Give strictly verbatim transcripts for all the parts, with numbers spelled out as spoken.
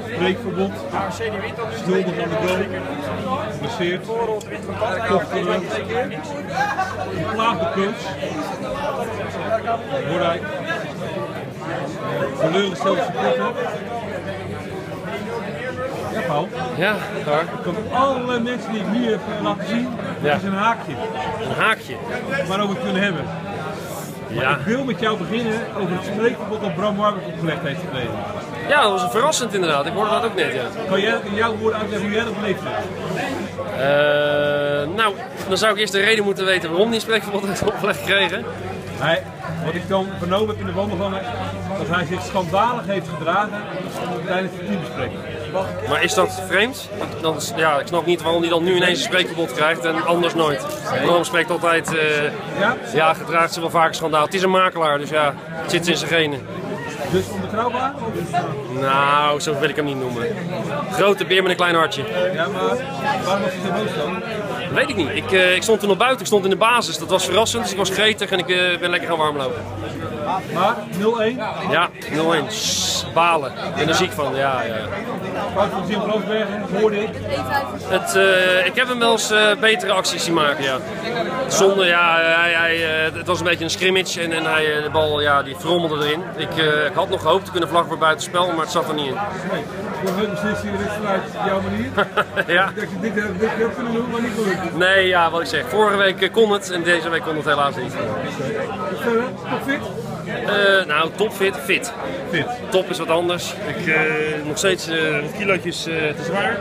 Spreekverbod, schuldig aan de goal, geblesseerd, toch terug, geplaagde coach, Bordijk, teleurgestelde supporter. Ja, Paul. Ja, waar? Van alle mensen die ik nu heb laten zien, Ja. is een haakje Een haakje. waarover we het kunnen hebben. Maar Ja. ik wil met jou beginnen over het spreekverbod dat Bram Warbert opgelegd heeft gekregen. Ja, dat was een verrassend inderdaad. Ik hoorde dat ook net, ja. Kan jij in jouw woorden uitleggen hoe jij dat beleefd hebt? Uh, nou, dan zou ik eerst de reden moeten weten waarom die spreekverbod heeft opgelegd gekregen. Hij, wat ik dan vernomen heb in de wandelgangen, dat hij zich schandalig heeft gedragen tijdens de teambespreking. Maar is dat vreemd? Dan, ja, ik snap niet waarom hij dan nu ineens een spreekverbod krijgt en anders nooit. Waarom spreekt altijd, uh, Ja? ja, gedraagt zich wel vaker schandaal. Het is een makelaar, dus ja, het zit in zijn genen. Dus onbetrouwbaar? Nou, zo wil ik hem niet noemen. Grote beer met een klein hartje. Ja, maar waarom was hij zo boos dan? Weet ik niet. Ik, uh, ik stond toen nog buiten, ik stond in de basis. Dat was verrassend, dus ik was gretig en ik uh, ben lekker gaan warmlopen. Maar nul één, Ja, nul één. Sss, balen. Ik ben er ziek van, ja, ja. fout van Jim Roosbergen, hoorde ik. Het, uh, ik heb hem wel eens uh, betere acties zien maken, ja. Zonde, ja, hij, hij, uh, het was een beetje een scrimmage en, en hij, de bal ja, die frommelde erin. Ik, uh, ik had nog gehoopt te kunnen vlaggen voor buitenspel, maar het zat er niet in. Nee, voor een beslissing is vanuit jouw manier. Ja. Dat je dit hebt dit hebt kunnen doen, maar niet gelukt. Nee, ja, wat ik zeg. Vorige week uh, kon het en deze week kon het helaas niet. Dus verder, toch fit? Uh, nou, topfit, fit. Fit. Top is wat anders. Ik uh, nog steeds uh, wat kilootjes uh, te zwaar.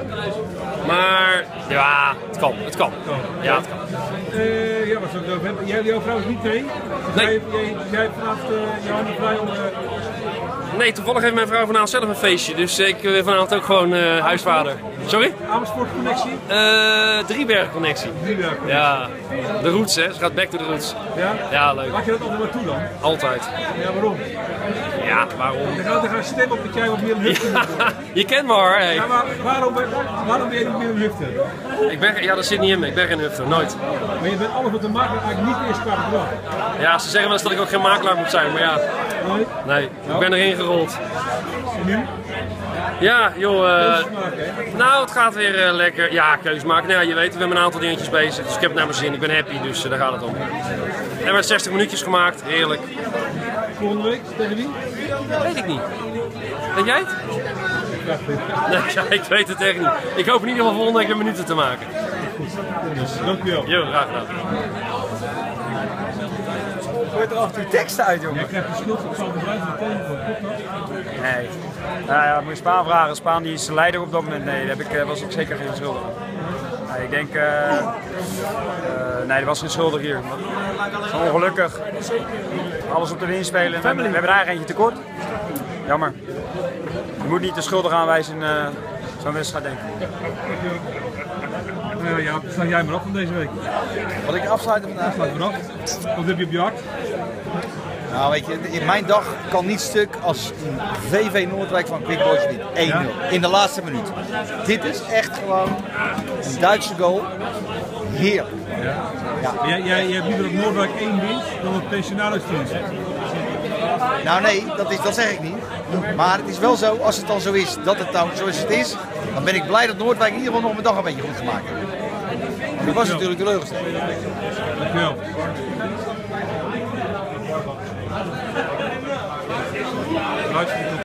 Maar ja, het kan. Het kan. Ja, het kan. Uh, ja, wat zou ik het over hebben? Jij jou trouwens niet mee? Dus Nee. Jij, jij, jij hebt vanavond uh, je handen vrij om... Uh, Nee, toevallig heeft mijn vrouw vanavond zelf een feestje. Dus ik ben vanavond ook gewoon uh, huisvader. Sorry? Amersfoort connectie? Uh, Driebergen connectie. Driebergen. Ja, de roots hè. Ze gaat back to the roots. Ja? Ja, leuk. Laat je dat altijd naartoe dan? Altijd. Ja, waarom? Ja, waarom? Dan gaat er gaan stemmen op dat jij wat meer een hufter moet worden. Je kent me hoor. Hey. Ja, maar waarom, ben- waarom ben je niet meer een hufter? Ik ben, ja, dat zit niet in me. Ik ben geen hufter. Nooit. Maar je bent alles wat de makelaar eigenlijk niet eerst qua bedrag. Ja, ze zeggen wel eens dat ik ook geen makelaar moet zijn. Maar ja, Nee? nee. Ik ben erin gerold. En nu? Ja, joh. Uh, Keuzes maken, hè? nou, het gaat weer uh, lekker. Ja, keuzes maken. Nou, ja, je weet, we hebben een aantal dingetjes bezig. Dus ik heb het naar mijn zin. Ik ben happy, dus uh, daar gaat het om. En we hebben zestig minuutjes gemaakt. Heerlijk. Volgende week tegen wie? Weet ik niet. Weet jij het? Nee, ja, ik weet het echt niet. Ik hoop in ieder geval volgende week weer minuten te maken. Dus, dankjewel. Jo, graag gedaan. Gooi er achter je teksten uit, jongen. Jij krijgt de schuld van Sander Bruins meteen voor de podcast. Nee. Nou ja, moet je Spaan vragen. Spaan die is de leider op dat moment. Nee, daar heb ik, was ik zeker geen schuldig aan. Nee, ik denk... Uh, uh, nee, er was geen schuldig hier. Het is ongelukkig. Alles op de winst spelen. We hebben, we hebben er eigenlijk eentje tekort. Jammer. Je moet niet de schuldig aanwijzen in uh, zo'n wedstrijd, denk ik. Uh, ja, sluit jij maar af van deze week. Wat ik afsluiten vandaag? Sluit maar af. Wat heb je op je hart? Nou weet je, in mijn dag kan niet stuk als een V V Noordwijk van Quick Boys wint. één nul. Ja. In de laatste minuut. Dit is echt gewoon een Duitse goal. Heerlijk. Ja. Ja. Jij, jij, jij hebt liever dat Noordwijk één wint dan dat Pensionaris verliest. Nou nee, dat, is, dat zeg ik niet. Maar het is wel zo, als het dan zo is dat het nou zoals het is, dan ben ik blij dat Noordwijk in ieder geval nog mijn dag een beetje goed gemaakt heeft. Ik was natuurlijk teleurgesteld. Dankjewel. Luister.